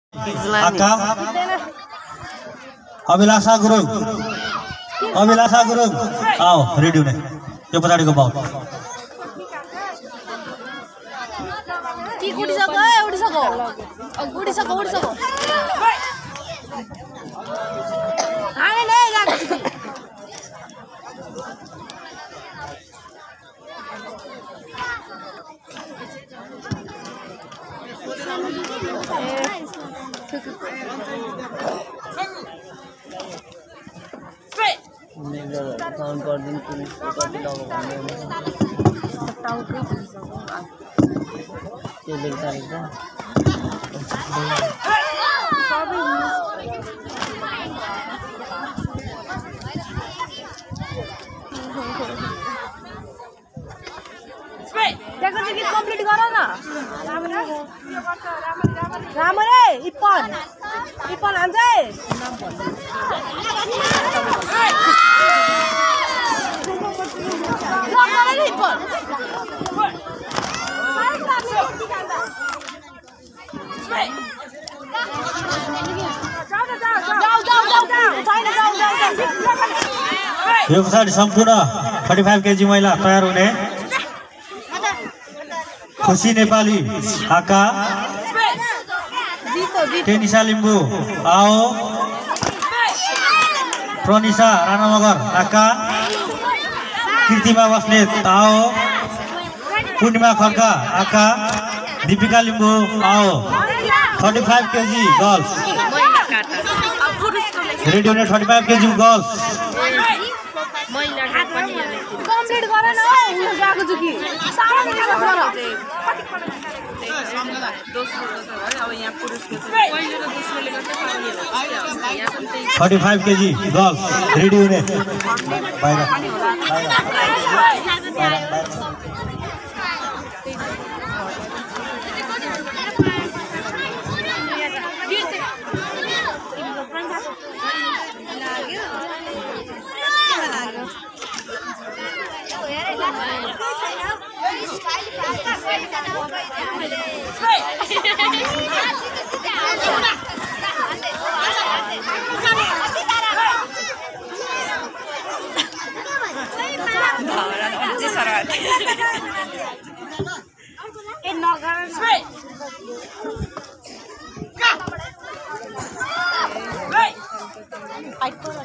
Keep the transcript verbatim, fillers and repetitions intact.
Aka Abhilasha Gurung Abhilasha Gurung आओ ready हुने यो पछाडिको बाउ की उडिसक्यो ए उडिसक्यो उडिसक्यो उडिसक्यो आने ले गाडी काउंट कर दिन पुलिस को कति लगाउने टाउकै त्यो लेख्दा लेख्दा त्यहाँको चाहिँ गीत कम्प्लिट गर न राम्रै इपन इपन हान्छ है यो पछाडि सम्पूर्ण पैँतिस केजी महिला तयार हुने खुसी नेपाली आका टेनिसा लिम्बू आओ प्रनिसा राणा मगर आका कृतिमा बस्नेत आओ पूर्णिमा खड्का आका दीपिका लिम्बू आओ पैंतीस केजी गर्ल्स रेडी हुने पैंतीस केजी गर्ल्स कम्प्लिट गर न उयो गएको छु कि सारा गर पैंतीस केजी गर्ल्स रेडी हुने बाहिर I